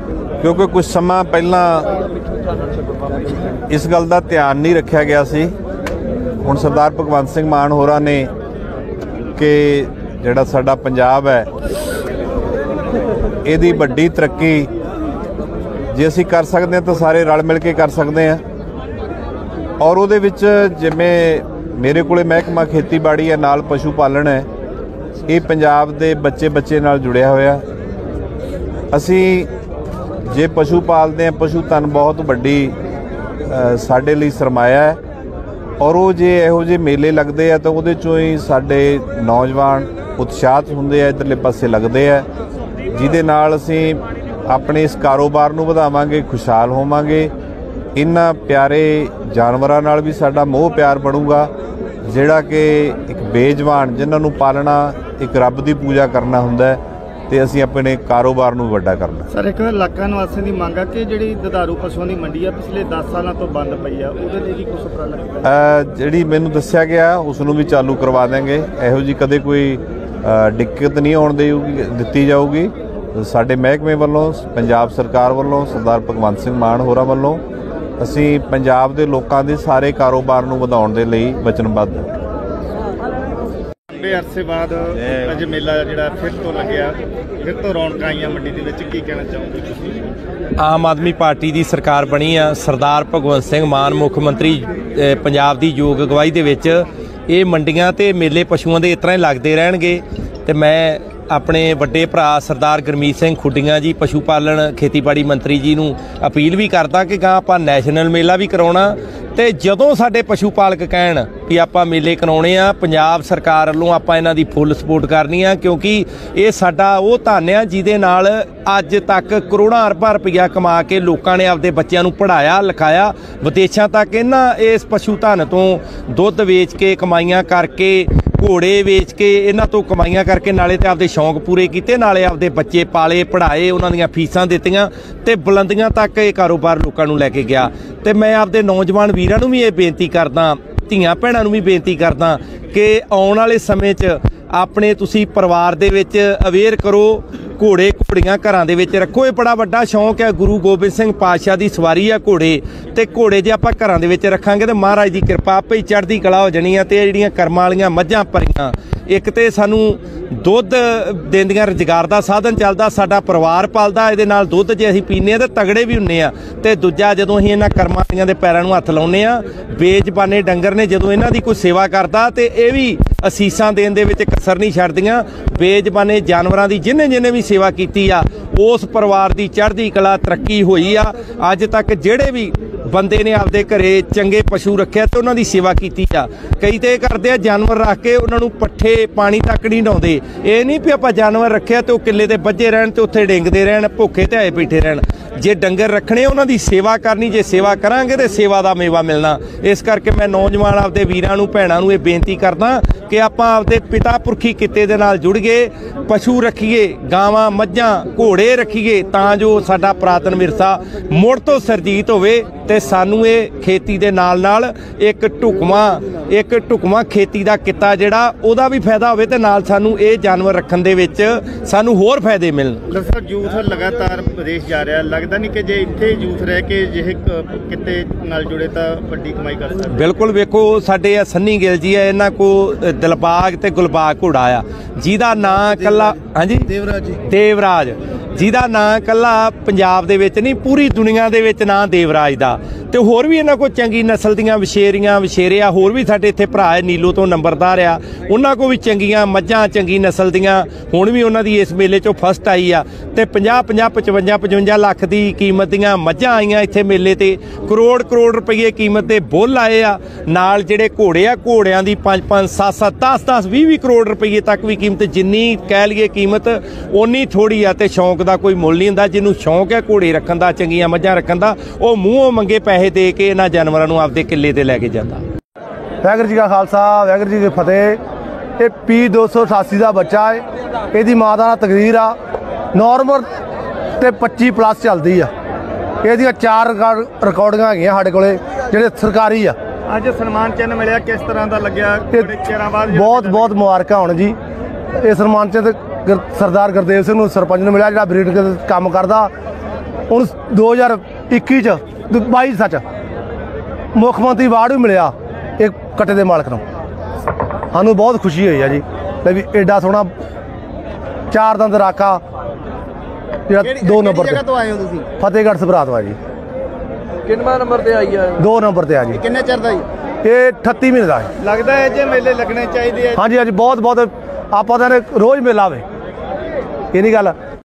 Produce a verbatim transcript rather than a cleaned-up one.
क्योंकि कुछ समा पहला इस गल का ध्यान नहीं रखा गया सी। हुण सरदार भगवंत सिंह मान होरां ने कि जिहड़ा साडा पंजाब है इहदी वड्डी तरक्की जे असीं कर सकते हैं तो सारे रल मिल के कर सकते हैं। और उहदे विच जिवें मेरे कोले महकमा खेतीबाड़ी है, नाल पशु पालन है, ये पंजाब दे बच्चे बच्चे नाल जुड़िया होया। असीं जे पशु पालते हैं, पशु धन बहुत वड्डी साडे लई सरमाया है। और वो जे इहो जे मेले लगते हैं तो उहदे चों ही साडे नौजवान उत्साहित हुंदे आ, इधरले पासे लगते हैं, जिहदे नाल असीं अपने इस कारोबार नूं वधावांगे, खुशहाल होवांगे। इन्हां प्यारे जानवरां नाल भी साडा मोह प्यार बनूगा, जिहड़ा कि एक बेजवान जिन्हां नूं पालना एक रब दी पूजा करना हुंदा है, ते असीं अपने कारोबार नूं वड्डा करना। सर, एक इलाका निवासियों की मंग है कि जिहड़ी दुधारू पशुओं की मंडी है पिछले दस सालों तो बंद पई है, उहदे लई भी कुछ उपराला कीता? जिहड़ी मैनूं दस्सिया गया उस नूं भी चालू करवा देंगे। इहो जी कदे कोई दिक्कत नहीं आउण देऊगी दित्ती जाऊगी। साडे महकमे वल्लों, पंजाब सरकार वल्लों, सरदार भगवंत सिंह मान होरां वल्लों असीं पंजाब दे लोकां दे सारे कारोबार नूं वधाउण दे लई वचनबद्ध हां। लंबे अरसे बाद अज मेला जिहड़ा फिर तो लग्या, फिर तो रौनकां आईयां मंडी दे विच, की कहना चाहोगे तुसीं? आम आदमी पार्टी की सरकार बनी आ, सरदार भगवंत सिंह मान मुख मंत्री पंजाब की योग अगवाई दे विच ये मंडियां ते मेले पशुओं के इस तरह ही लगते रहणगे। ते मैं अपने वड्डे भरा सरदार गुरमीत सिंह खुड्डियां जी पशु पालन खेतीबाड़ी मंत्री जी नूं अपील भी करदा कि गां आपां नैशनल मेला भी कराउणा, ते जदों साडे पशु पालक कहण भी आपां मेले कराउणे आ, पंजाब सरकार वल्लों आपां इन्हां दी फुੱਲ सपोर्ट करनी आ, क्योंकि ये साडा वो धन आ जिहदे नाल अज तक करोड़ां अरबां रुपया कमा के लोकां ने आपदे बच्चों नूं पढ़ाया लिखाया, विदेशां तक इन्हां इस पशु धन तो दुੱਧ वेच के कमाईयां करके, घोड़े वेच के, इन्हां तो कमाईयां करके नाले ते आपदे शौक पूरे कीते, नाले आपदे बच्चे पाले पढ़ाए, उन्हां दीयां फीसां दित्तियां ते बुलंदियां तक ये कारोबार लोकां नूं लैके गया। ते मैं आपदे नौजवान वीरां नूं भी ये बेनती करदा, धीआं भैणां नूं भी बेनती करदा कि आउण वाले समय च अपने तुसीं परिवार दे विच अवेयर करो, घोड़े घोड़ियां घरां दे विच रखो। ये बड़ा वड्डा शौक है, गुरु गोबिंद सिंह पातशाह की सवारी है घोड़े, ते घोड़े जे आपां घरां दे विच रखांगे तो महाराज की कृपा आपे ही चढ़दी कला हो जानी है। ते जिहड़ियां कर्मां वालियां मੱਝਾਂ परियां एक तो सानू दुੱਧ देंदियां, रोजगार का साधन चलदा, साडा परिवार पलदा, इहदे नाल दुੱਧ जे असीं पीने तो तगड़े भी हुंदे आ। ते दूजा जदों असीं इन्हां कर्मां वालियां दे पैरां नूं हत्थ लाउने आ, बेजबाने डंगर ने जदों इन्हां दी कोई सेवा करदा ते इह भी असीसां देण दे विच कसर नहीं छड्डदियां। बेजबाने जानवरां दी जिन्हें जिन्हें भी सेवा कीती आ, उस परिवार की चढ़दी कला तरक्की होई आ। अज तक जिहड़े भी बंदे ने आपदे घरे चंगे पशु रखे तो उन्हां दी सेवा कीती आ। कई तो करते आ जानवर रख के उन्हां नूं पट्ठे पानी तक नहीं लाउंदे, ये नहीं भी आपां जानवर रखे तो किले ते बज्जे रहण ते उत्थे डेंगदे रहण, भुखे ध्याए बैठे रहण। जे डंगर रखने उन्हां दी सेवा करनी, जे सेवा करांगे तो सेवा का मेवा मिलना। इस करके मैं नौजवान आपदे वीरां नूं भैणां नूं ये बेनती करदा कि आपां आपदे पिता पुरखी किते दे नाल जुड़ गए, पशु रखीए, गावां मੱਝਾਂ घोड़े रखीए, तां जो साडा पुरातन विरसा मुड़ तो सरजीत होवे ते सानू ये खेती दे नाल नाल एक ढुकवां एक ढुकवां खेती दा किता जिहड़ा ओहदा भी फायदा होवे ते नाल सानू ये जानवर रखण दे विच सानू होर फायदे मिलण। सर, यूथ लगातार विदेश जा रहा, लगदा नहीं कि जे इत्थे यूथ रह के जिह किते नाल जुड़े तां वड्डी कमाई कर सकदे? बिल्कुल, वेखो साडे आ सन्नी गिल जी है, इन्हां को दिलबाग ते गुलबाग घोड़ा आ जिहदा नां कल्ला हाँ जी देवराज जी देवराज जिहदा नां कल्ला पंजाब दे विच नहीं पूरी दुनिया दे विच नां देवराज दा। ते होर भी इन्हां को चंगी नस्ल दीयां विशेरियां विशेरे आ, होर भी साडे इत्थे भरा है नीलो तो नंबरदार आ, उन्हां को भी चंगियां मੱਝਾਂ चंगी नस्ल दीयां हुण भी उन्हां दी इस मेले चों फस्ट आई आ। ते पचास पचास पचवंजा पचवंजा लख दी कीमत दीयां मੱਝਾਂ आईयां इत्थे मेले ते, करोड़ करोड़ रुपये कीमत दे बुੱਲ आए आ। नाल जिहड़े घोड़े आ घोड़ियां दी पांच पांच सत्त सत्त दस दस बीह बीह करोड़ रुपये तक भी कीमत, जिन्नी कह लईए कीमत उन्नी थोड़ी आ। ते शौक दा कोई मुੱਲ नहीं हुंदा, जिन्नू शौक है घोड़े रखण दा, चंगियां मੱਝਾਂ रखण दा, ਉਹ ਮੂੰਹੋਂ मंगे पैसे दे के इन्हां जानवरां नूं आपदे किले ते लैके जांदा। वाहिगुरू जी का खालसा वाहिगुरू जी की फतेह। ये पी दो सौ अठासी का बच्चा है, यदी माँ का तकरीर आ नॉर्मल तो पच्ची प्लस चलती आ। ये चार रिकॉर्डिंग है साढ़े को जो सरकारी आ। अज सन्मान चिन्ह मिले, किस तरह का लग्या? बहुत बहुत मुबारक होण जी। ये सन्मान चिन्ह सरदार गुरदेव सिंह सरपंच ने मिला, जो ब्रीड काम करता ਹੁਣ ਦੋ ਹਜ਼ਾਰ ਇੱਕੀ ਚ ਬਾਈ ਸੱਚ ਮੁੱਖ ਮੰਤਰੀ ਅਵਾਰਡ ਵੀ ਮਿਲਿਆ ਇਹ ਕੱਟੇ ਦੇ ਮਾਲਕ ਨੂੰ। ਸਾਨੂੰ ਬਹੁਤ ਖੁਸ਼ੀ ਹੋਈ ਆ ਜੀ ਲੈ ਵੀ ਐਡਾ ਸੋਹਣਾ ਚਾਰ ਦੰਦ ਰਾਕਾ ਜਿਹੜਾ ਦੋ ਨੰਬਰ ਤੇ ਤੋਂ ਆਏ ਹੋ ਤੁਸੀਂ? ਫਤਿਹਗੜ੍ਹ ਸਭਰਾ ਤੋਂ ਆ ਜੀ। ਕਿੰਨਵਾਂ ਨੰਬਰ ਤੇ ਆਈ ਆ? ਦੋ ਨੰਬਰ ਤੇ ਆ ਜੀ। ਕਿੰਨੇ ਚਿਰ ਦਾ ਜੀ ਇਹ ਅਠੱਤੀ ਮਹੀਨੇ ਦਾ ਹੈ। ਲੱਗਦਾ ਹੈ ਜੇ ਮੇਲੇ ਲੱਗਣੇ ਚਾਹੀਦੇ ਆ? ਹਾਂਜੀ ਹਾਂਜੀ ਬਹੁਤ ਬਹੁਤ ਆਪਾਂ ਤਾਂ ਰੋਜ਼ ਮੇਲਾ ਆਵੇ ਇਹ ਨਹੀਂ ਗੱਲ।